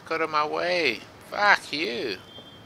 fuck out of my way. Fuck you.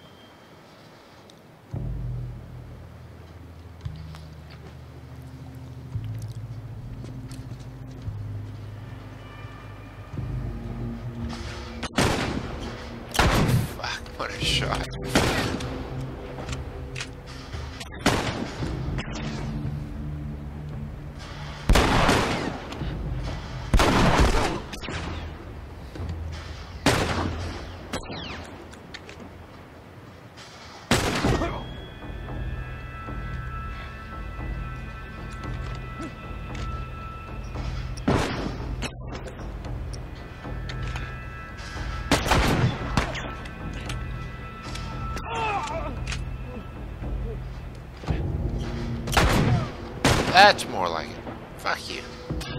Fuck, what a shot. That's more like it. Fuck you.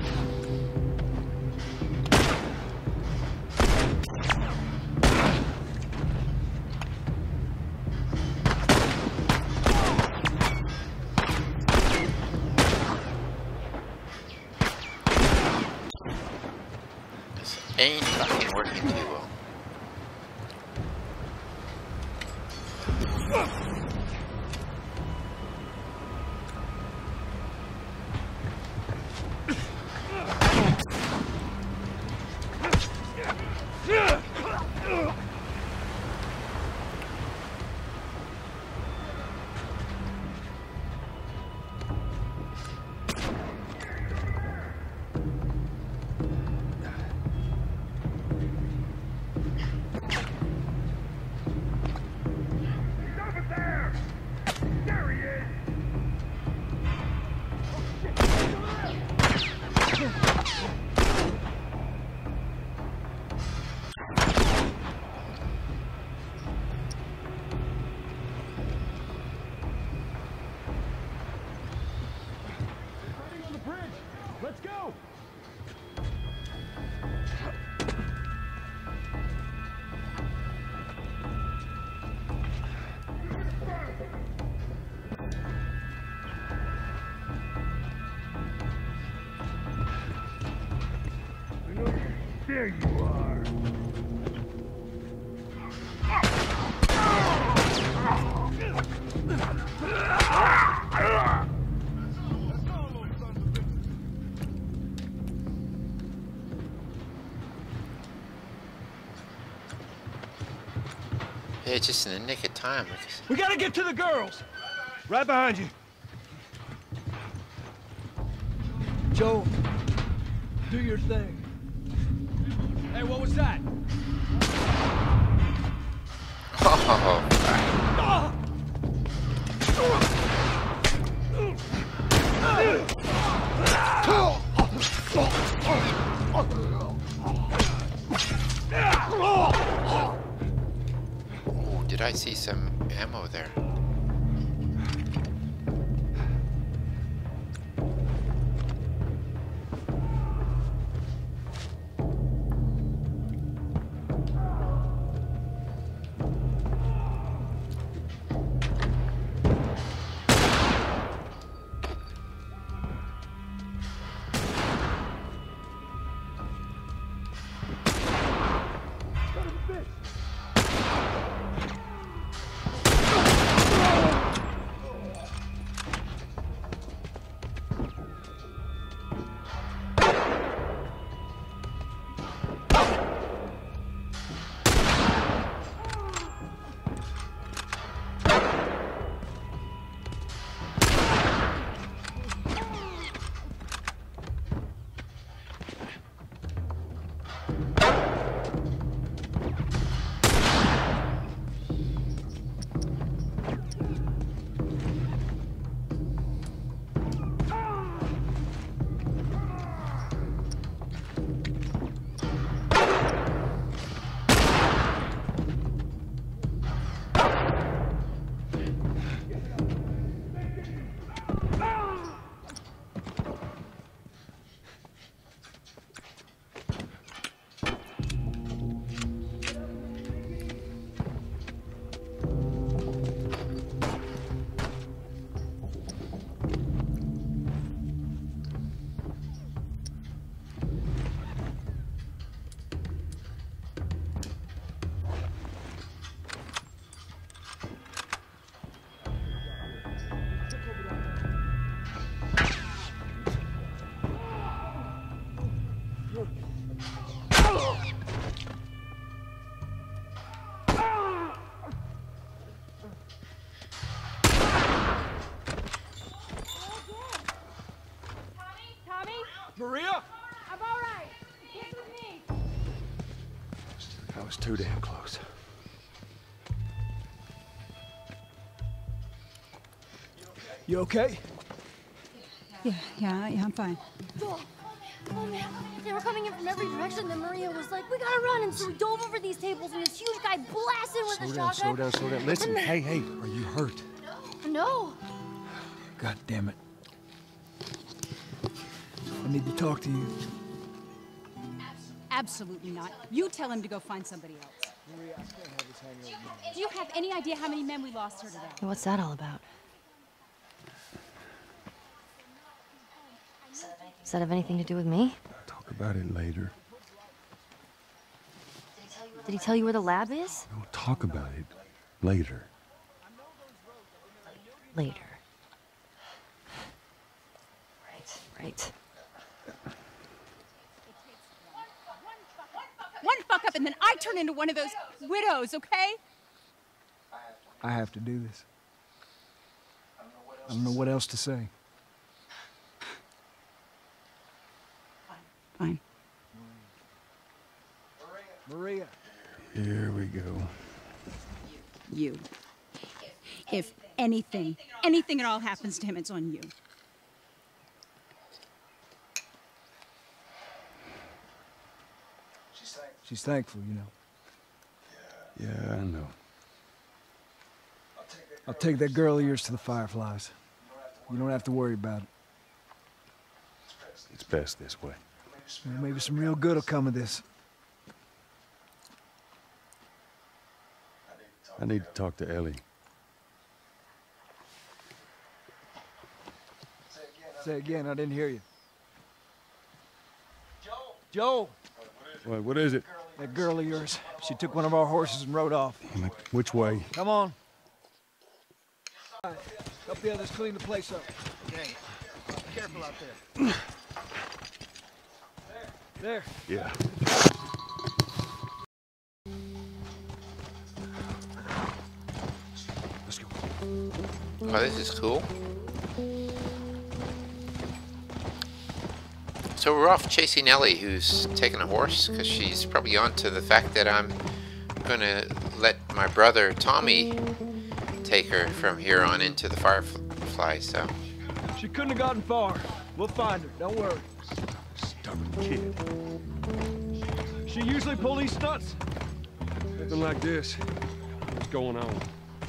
This ain't fucking working too well. Let's go! There you are. Yeah, just in the nick of time. We gotta get to the girls! Right behind you. Joe, do your thing. Hey, what was that? Oh, oh, did I see some ammo there? was too damn close. You okay? Yeah, I'm fine. Oh man, they were coming in from every direction. Then Maria was like, "We gotta run!" And so we dove over these tables, and this huge guy blasted with a shotgun. Slow down. Listen, hey, are you hurt? No. God damn it. I need to talk to you. Absolutely not. You tell him to go find somebody else. Do you have any idea how many men we lost here today? What's that all about? Does that have anything to do with me? Talk about it later. Did he tell you where the lab is? We'll talk about it later. Later. Right. One fuck up and then I turn into one of those widows, okay? I have to do this. I don't know what else to say. Fine. Maria. Here we go. You. If anything at all happens to him, it's on you. She's thankful, you know. Yeah, I know. I'll take that girl of yours to the Fireflies. You don't have to worry about it. It's best this way. Well, maybe some real good will come of this. I need to talk to Ellie. Say again, I didn't hear you. Joe! What is it? That girl of yours. She took one of our horses and rode off. Which way? Come on. All right. Help the others clean the place up. Okay. Careful out there. There. Yeah. Let's go. Oh, this is cool. So we're off chasing Ellie, who's taking a horse, because she's probably on to the fact that I'm going to let my brother Tommy take her from here on into the Firefly, so... She couldn't have gotten far. We'll find her, don't worry. Stubborn kid. She usually pull these stunts. Nothing like this. What's going on?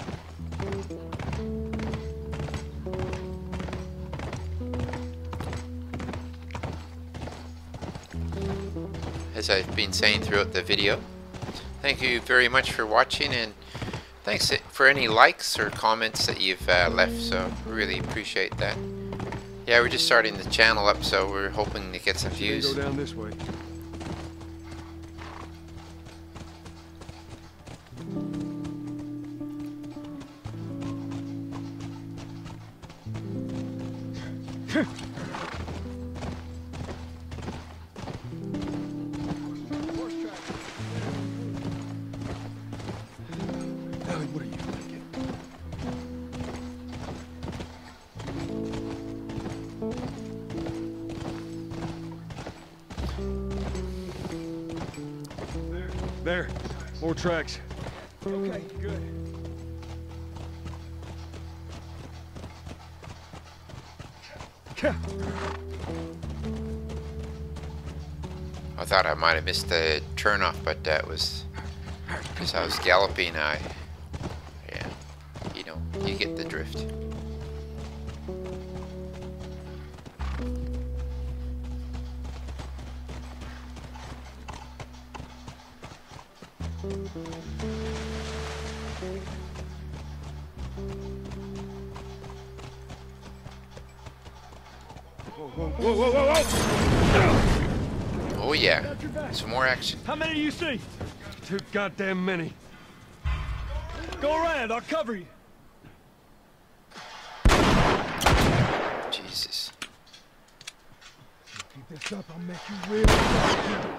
As I've been saying throughout the video, thank you very much for watching, and thanks for any likes or comments that you've left, so really appreciate that. Yeah, we're just starting the channel up, so we're hoping to get some views. Go down this way. Ellie, what are you thinking? There. More tracks. Okay, good. I thought I might have missed the turnoff, but that was because I was galloping. Yeah, you know, you get the drift. Whoa. Oh yeah, some more action. How many do you see? Too goddamn many. Go around, I'll cover you. Jesus. Keep this up, I'll make you real fucking.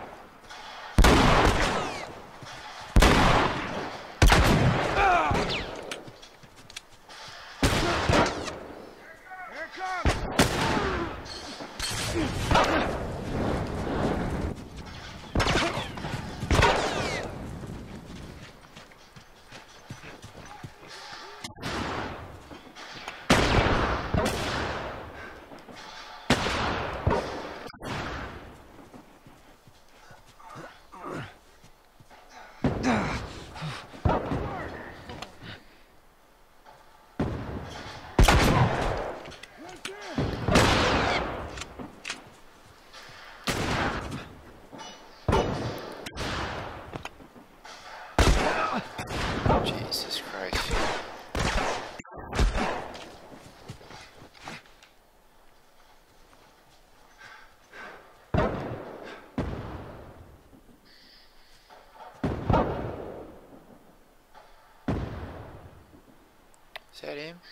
Is that him?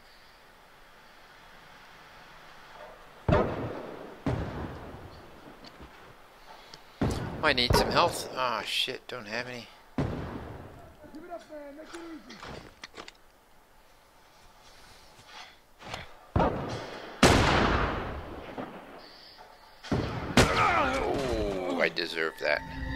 Might need some health. Ah, shit, don't have any. Give it up, man. Make it easy. Oh, I deserve that.